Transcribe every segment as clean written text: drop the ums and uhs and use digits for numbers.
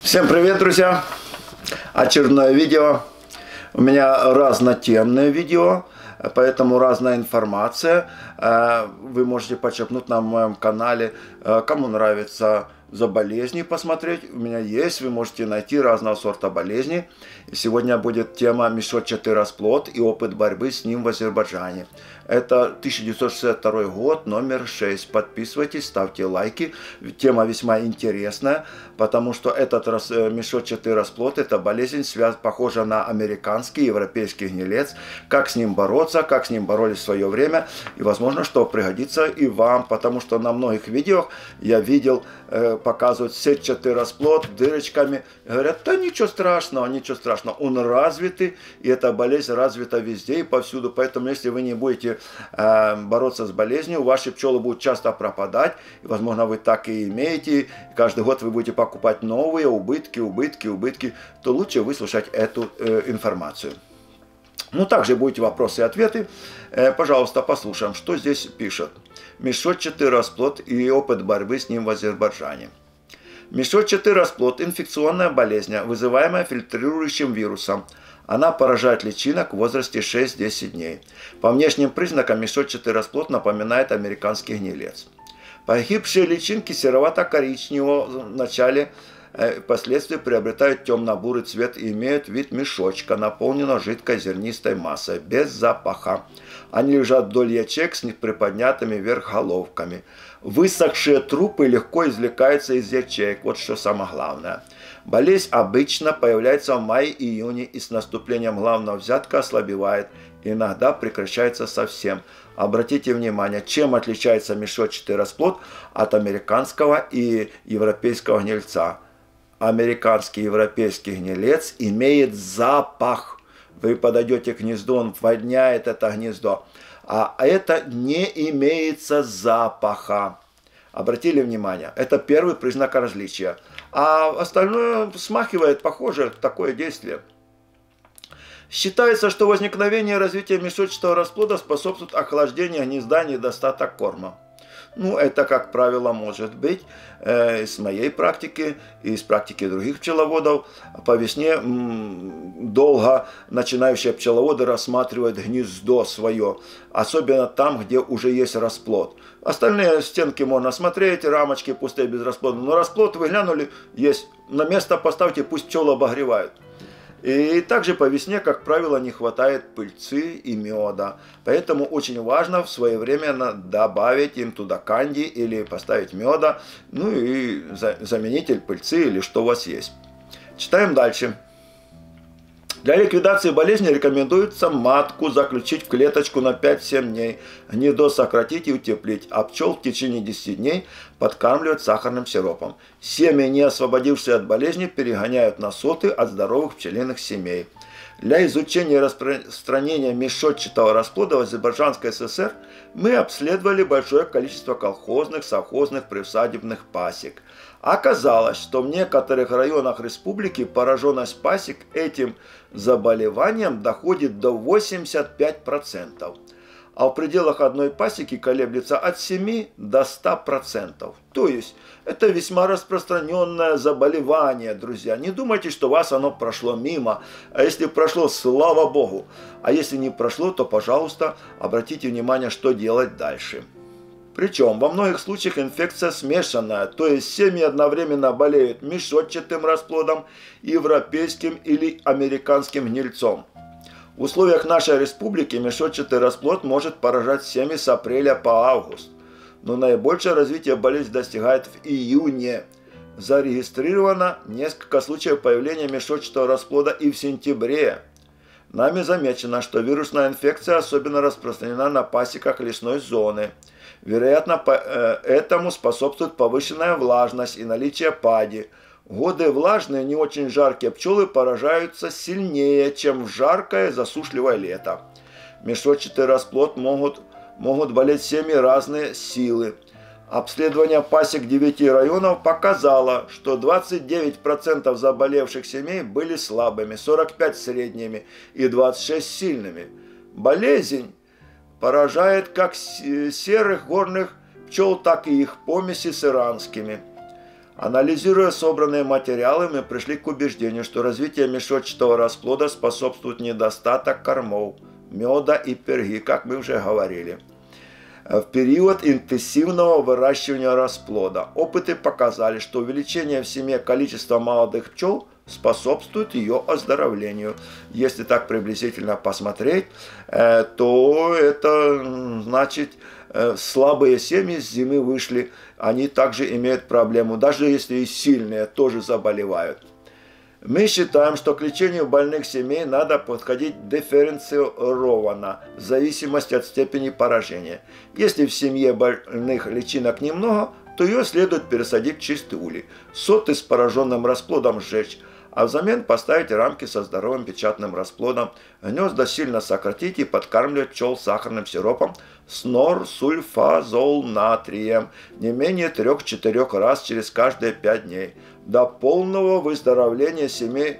Всем привет, друзья! Очередное видео. У меня разнотемное видео, поэтому разная информация. Вы можете почерпнуть на моем канале. Кому нравится за болезни посмотреть, у меня есть. Вы можете найти разного сорта болезни. Сегодня будет тема мешочатый расплод и опыт борьбы с ним в Азербайджане. Это 1962 год, номер 6. Подписывайтесь, ставьте лайки. Тема весьма интересная, потому что этот мешочатый расплод, это болезнь, похожа на американский, европейский гнилец. Как с ним бороться, как с ним боролись в свое время. И возможно, что пригодится и вам, потому что на многих видео я видел, показывают сетчатый расплод дырочками. Говорят, да ничего страшного, ничего страшного. Он развитый, и эта болезнь развита везде и повсюду. Поэтому, если вы не будете бороться с болезнью, ваши пчелы будут часто пропадать. И, возможно, вы так и имеете. Каждый год вы будете покупать новые убытки. То лучше выслушать эту информацию. Ну, также будут вопросы и ответы. Пожалуйста, послушаем, что здесь пишут. Мешочатый расплод и опыт борьбы с ним в Азербайджане. Мешочатый расплод – инфекционная болезнь, вызываемая фильтрирующим вирусом. Она поражает личинок в возрасте 6-10 дней. По внешним признакам мешочатый расплод напоминает американский гнилец. Погибшие личинки серовато-коричневого в начале, впоследствии приобретают темно-бурый цвет и имеют вид мешочка, наполненного жидкой зернистой массой, без запаха. Они лежат вдоль ячеек с приподнятыми вверх головками. Высохшие трупы легко извлекаются из ячеек. Вот что самое главное. Болезнь обычно появляется в мае-июне и с наступлением главного взятка ослабевает. Иногда прекращается совсем. Обратите внимание, чем отличается мешочатый расплод от американского и европейского гнильца. Американский и европейский гнилец имеет запах. Вы подойдете к гнезду, он воняет это гнездо. А это не имеется запаха. Обратили внимание? Это первый признак различия. А остальное смахивает, похоже, такое действие. Считается, что возникновение и развитие мешочатого расплода способствует охлаждению гнезда, недостаток корма. Ну, это, как правило, может быть из моей практики и из практики других пчеловодов. По весне долго начинающие пчеловоды рассматривают гнездо свое, особенно там, где уже есть расплод. Остальные стенки можно смотреть, рамочки пустые без расплода. Но расплод вы глянули, есть. На место поставьте, пусть пчелы обогревают. И также по весне, как правило, не хватает пыльцы и меда. Поэтому очень важно своевременно добавить им туда канди или поставить меда. Ну и заменитель пыльцы или что у вас есть. Читаем дальше. Для ликвидации болезни рекомендуется матку заключить в клеточку на 5-7 дней, гнездо сократить и утеплить, а пчел в течение 10 дней подкармливать сахарным сиропом. Семьи, не освободившиеся от болезни, перегоняют на соты от здоровых пчелиных семей. Для изучения распространения мешочатого расплода в Азербайджанской ССР мы обследовали большое количество колхозных, совхозных, приусадебных пасек. Оказалось, что в некоторых районах республики пораженность пасек этим заболеванием доходит до 85%, а в пределах одной пасеки колеблется от 7 до 100%. То есть это весьма распространенное заболевание, друзья. Не думайте, что вас оно прошло мимо. А если прошло, слава Богу. А если не прошло, то, пожалуйста, обратите внимание, что делать дальше. Причем во многих случаях инфекция смешанная, то есть семьи одновременно болеют мешочатым расплодом, европейским или американским гнильцом. В условиях нашей республики мешочатый расплод может поражать семьи с апреля по август, но наибольшее развитие болезни достигает в июне. Зарегистрировано несколько случаев появления мешочатого расплода и в сентябре. Нами замечено, что вирусная инфекция особенно распространена на пасеках лесной зоны. Вероятно, этому способствует повышенная влажность и наличие пади. В годы влажные, не очень жаркие пчелы поражаются сильнее, чем в жаркое засушливое лето. Мешочатый расплод могут болеть семьи разные силы. Обследование пасек 9 районов показало, что 29% заболевших семей были слабыми, 45% средними и 26% сильными. Болезнь поражает как серых горных пчел, так и их помеси с иранскими. Анализируя собранные материалы, мы пришли к убеждению, что развитию мешочатого расплода способствует недостаток кормов, меда и перги, как мы уже говорили. В период интенсивного выращивания расплода опыты показали, что увеличение в семье количества молодых пчел способствует ее оздоровлению. Если так приблизительно посмотреть, то это значит, слабые семьи с зимы вышли, они также имеют проблему, даже если и сильные тоже заболевают. Мы считаем, что к лечению больных семей надо подходить дифференцированно, в зависимости от степени поражения. Если в семье больных личинок немного, то ее следует пересадить в чистый улей, соты с пораженным расплодом сжечь, а взамен поставить рамки со здоровым печатным расплодом, гнезда сильно сократить и подкармливать пчел сахарным сиропом с норсульфазолнатрием не менее 3-4 раз через каждые 5 дней. До полного выздоровления семей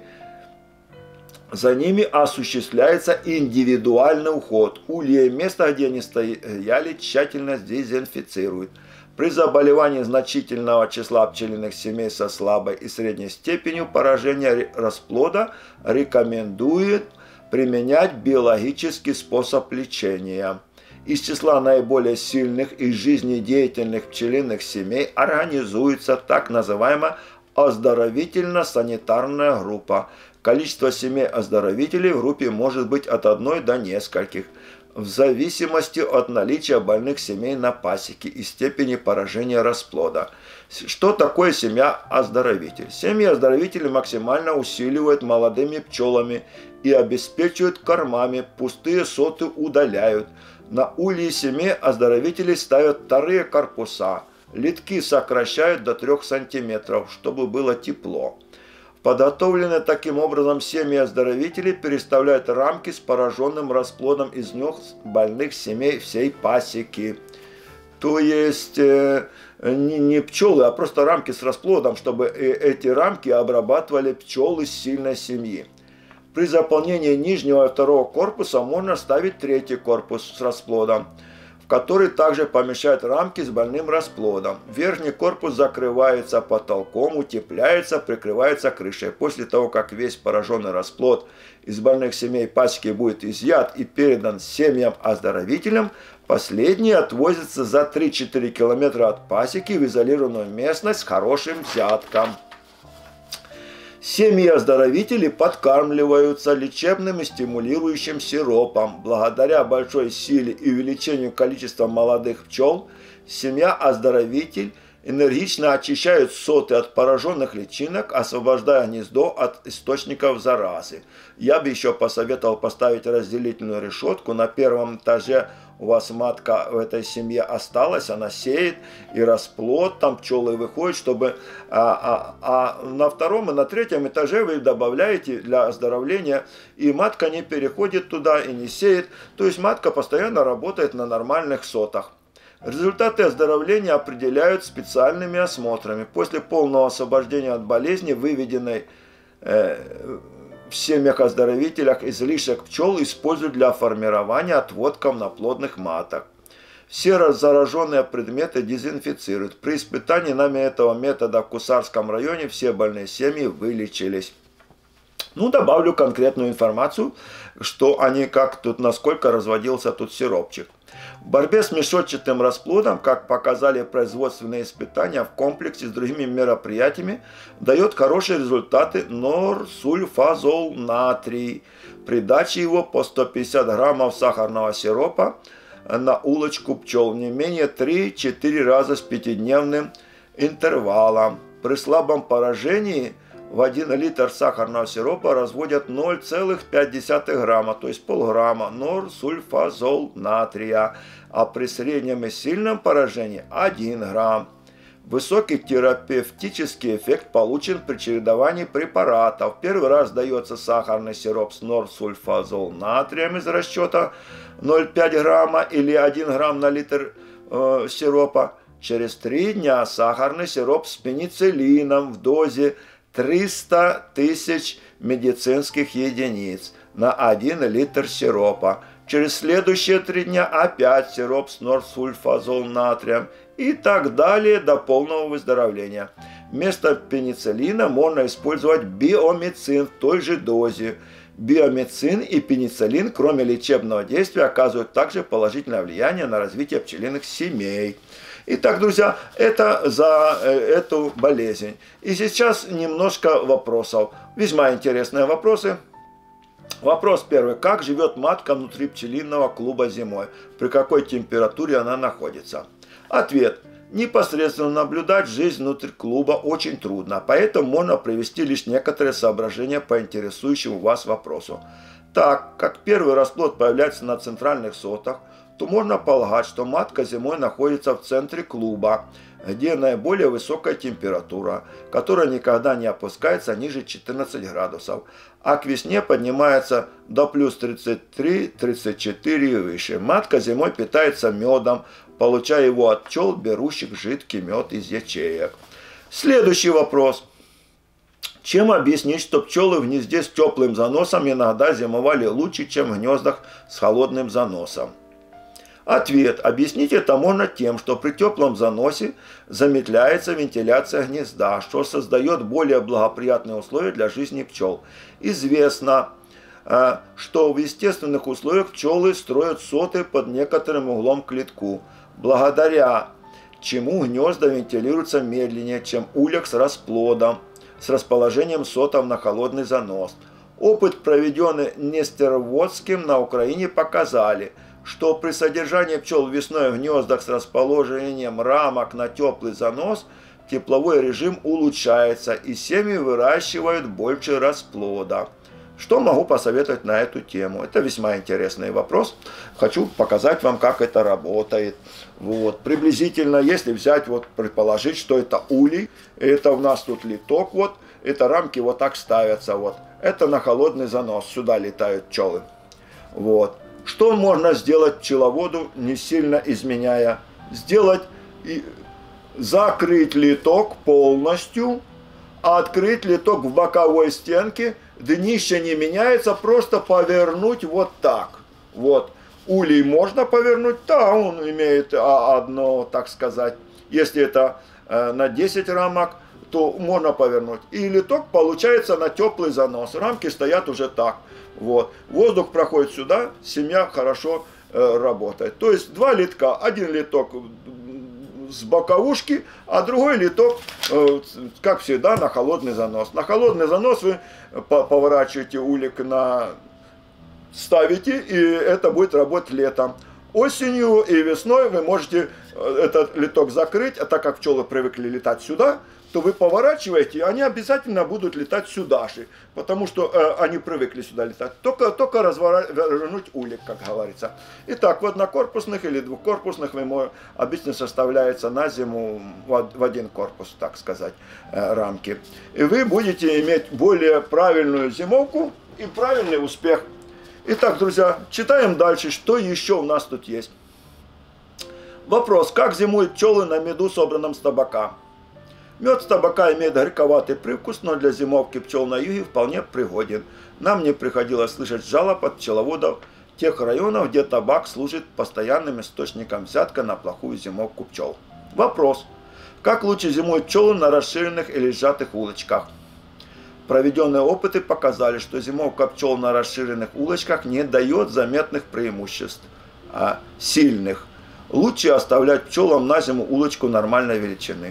за ними осуществляется индивидуальный уход. Улья и место, где они стояли, тщательно дезинфицируют. При заболевании значительного числа пчелиных семей со слабой и средней степенью поражения расплода рекомендует применять биологический способ лечения. Из числа наиболее сильных и жизнедеятельных пчелиных семей организуется так называемая оздоровительно-санитарная группа. Количество семей оздоровителей в группе может быть от 1 до нескольких, в зависимости от наличия больных семей на пасеке и степени поражения расплода. Что такое семья-оздоровитель? Семьи-оздоровители максимально усиливают молодыми пчелами и обеспечивают кормами, пустые соты удаляют. На ульи семей оздоровителей ставят вторые корпуса, литки сокращают до 3 см, чтобы было тепло. Подготовленные таким образом семьи оздоровителей переставляют рамки с пораженным расплодом из гнезд больных семей всей пасеки. То есть не пчелы, а просто рамки с расплодом, чтобы эти рамки обрабатывали пчелы сильной семьи. При заполнении нижнего и второго корпуса можно ставить третий корпус с расплодом, в который также помещают рамки с больным расплодом. Верхний корпус закрывается потолком, утепляется, прикрывается крышей. После того, как весь пораженный расплод из больных семей пасеки будет изъят и передан семьям-оздоровителям, последние отвозятся за 3-4 километра от пасеки в изолированную местность с хорошим взятком. Семьи-оздоровители подкармливаются лечебным и стимулирующим сиропом. Благодаря большой силе и увеличению количества молодых пчел, семья-оздоровитель энергично очищает соты от пораженных личинок, освобождая гнездо от источников заразы. Я бы еще посоветовал поставить разделительную решетку. На первом этаже у вас матка в этой семье осталась, она сеет, и расплод, там пчелы выходят, чтобы... на втором и на третьем этаже вы добавляете для оздоровления, и матка не переходит туда и не сеет. То есть матка постоянно работает на нормальных сотах. Результаты оздоровления определяют специальными осмотрами. После полного освобождения от болезни, выведенной в семьях-оздоровителях излишек пчел используют для формирования отводков на плодных маток. Все зараженные предметы дезинфицируют. При испытании нами этого метода в Кусарском районе все больные семьи вылечились. Ну, добавлю конкретную информацию, что они, как тут, насколько разводился тут сиропчик. В борьбе с мешочатым расплодом, как показали производственные испытания в комплексе с другими мероприятиями, дает хорошие результаты норсульфазолнатрий. При даче его по 150 граммов сахарного сиропа на улочку пчел не менее 3-4 раза с 5-дневным интервалом. При слабом поражении в 1 литр сахарного сиропа разводят 0,5 грамма, то есть полграмма норсульфазолнатрия, а при среднем и сильном поражении 1 грамм. Высокий терапевтический эффект получен при чередовании препаратов. Первый раз дается сахарный сироп с норсульфазолнатрием из расчета 0,5 грамма или 1 грамм на литр сиропа. Через 3 дня сахарный сироп с пенициллином в дозе 300 тысяч медицинских единиц на 1 литр сиропа. Через следующие 3 дня опять сироп с норсульфазол натрием и так далее до полного выздоровления. Вместо пенициллина можно использовать биомицин в той же дозе. Биомицин и пенициллин, кроме лечебного действия, оказывают также положительное влияние на развитие пчелиных семей. Итак, друзья, это за эту болезнь. И сейчас немножко вопросов. Весьма интересные вопросы. Вопрос первый. Как живет матка внутри пчелиного клуба зимой? При какой температуре она находится? Ответ. Непосредственно наблюдать жизнь внутри клуба очень трудно, поэтому можно привести лишь некоторые соображения по интересующему вас вопросу. Так как первый расплод появляется на центральных сотах, то можно полагать, что матка зимой находится в центре клуба, где наиболее высокая температура, которая никогда не опускается ниже 14 градусов, а к весне поднимается до плюс 33-34 и выше. Матка зимой питается медом, получая его от пчел, берущих жидкий мед из ячеек. Следующий вопрос. Чем объяснить, что пчелы в гнезде с теплым заносом иногда зимовали лучше, чем в гнездах с холодным заносом? Ответ. Объяснить это можно тем, что при теплом заносе замедляется вентиляция гнезда, что создает более благоприятные условия для жизни пчел. Известно, что в естественных условиях пчелы строят соты под некоторым углом к литку, благодаря чему гнезда вентилируются медленнее, чем улей с расплодом, с расположением сотов на холодный занос. Опыт, проведенный Нестероводским на Украине, показали, что при содержании пчел весной в гнездах с расположением рамок на теплый занос тепловой режим улучшается и семьи выращивают больше расплода. Что могу посоветовать на эту тему? Это весьма интересный вопрос. Хочу показать вам, как это работает. Вот. Приблизительно, если взять, вот, предположить, что это улей, это у нас тут литок, вот, это рамки вот так ставятся, вот. Это на холодный занос, сюда летают пчелы. Вот. Что можно сделать пчеловоду, не сильно изменяя? Сделать, закрыть литок полностью, а открыть литок в боковой стенке, днище не меняется, просто повернуть вот так. Вот. Улей можно повернуть, да, он имеет одно, так сказать, если это на 10 рамок, то можно повернуть. И литок получается на теплый занос. Рамки стоят уже так. Вот. Воздух проходит сюда, семья хорошо работает. То есть 2 литка, один литок с боковушки, а другой литок, как всегда, на холодный занос. На холодный занос вы поворачиваете улик, ставите, и это будет работать летом. Осенью и весной вы можете этот литок закрыть, а так как пчелы привыкли летать сюда, то вы поворачиваете, и они обязательно будут летать сюда же, потому что они привыкли сюда летать. Только развернуть улик, как говорится. Итак, в однокорпусных или двухкорпусных обычно составляется на зиму в один корпус, так сказать, рамки. И вы будете иметь более правильную зимовку и правильный успех. Итак, друзья, читаем дальше, что еще у нас тут есть. Вопрос. Как зимуют пчелы на меду, собранном с табака? Мед с табака имеет горьковатый привкус, но для зимовки пчел на юге вполне пригоден. Нам не приходилось слышать жалоб от пчеловодов тех районов, где табак служит постоянным источником взятка на плохую зимовку пчел. Вопрос. Как лучше зимуют пчелы на расширенных или сжатых улочках? Проведенные опыты показали, что зимовка пчел на расширенных улочках не дает заметных преимуществ, сильных. Лучше оставлять пчелам на зиму улочку нормальной величины.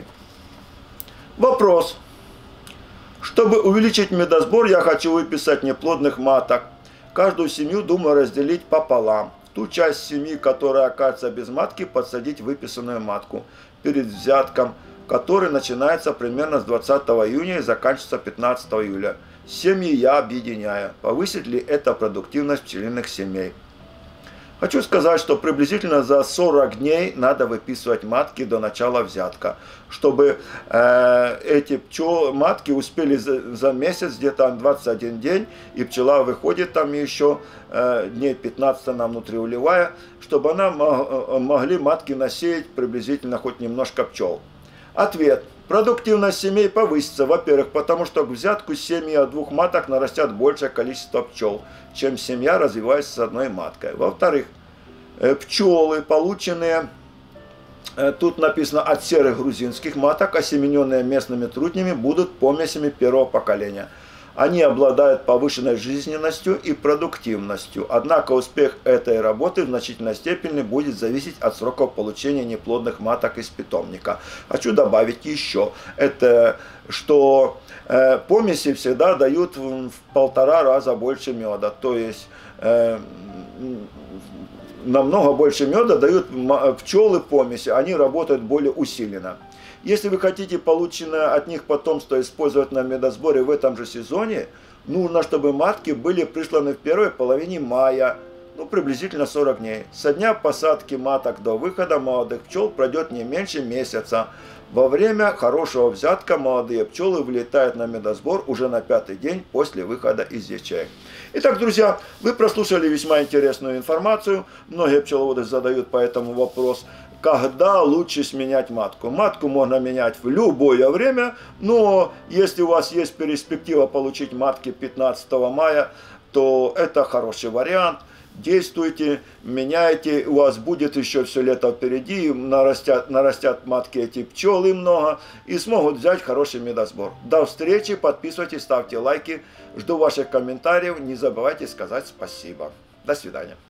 Вопрос. Чтобы увеличить медосбор, я хочу выписать неплодных маток. Каждую семью думаю разделить пополам. Ту часть семьи, которая окажется без матки, подсадить выписанную матку перед взятком, который начинается примерно с 20 июня и заканчивается 15 июля. Семьи я объединяю. Повысит ли это продуктивность пчелиных семей? Хочу сказать, что приблизительно за 40 дней надо выписывать матки до начала взятка, чтобы эти матки успели за месяц, где-то 21 день, и пчела выходит там еще дней 15 она внутриулевая, чтобы она могли матки насеять приблизительно хоть немножко пчел. Ответ. Продуктивность семей повысится, во-первых, потому что к взятку семьи от 2 маток нарастят большее количество пчел, чем семья, развивается с одной маткой. Во-вторых, пчелы, полученные, тут написано, от серых грузинских маток, осемененные местными трутнями, будут помесями первого поколения. Они обладают повышенной жизненностью и продуктивностью. Однако успех этой работы в значительной степени будет зависеть от сроков получения неплодных маток из питомника. Хочу добавить еще, это что помеси всегда дают в 1,5 раза больше меда. То есть намного больше меда дают пчелы помеси, они работают более усиленно. Если вы хотите полученное от них потомство использовать на медосборе в этом же сезоне, нужно, чтобы матки были присланы в первой половине мая, ну приблизительно 40 дней. Со дня посадки маток до выхода молодых пчел пройдет не меньше месяца. Во время хорошего взятка молодые пчелы вылетают на медосбор уже на 5-й день после выхода из ячеек. Итак, друзья, вы прослушали весьма интересную информацию. Многие пчеловоды задают по этому вопрос. Когда лучше сменять матку? Матку можно менять в любое время, но если у вас есть перспектива получить матки 15 мая, то это хороший вариант. Действуйте, меняйте, у вас будет еще все лето впереди, нарастят матки эти пчелы много и смогут взять хороший медосбор. До встречи, подписывайтесь, ставьте лайки, жду ваших комментариев, не забывайте сказать спасибо. До свидания.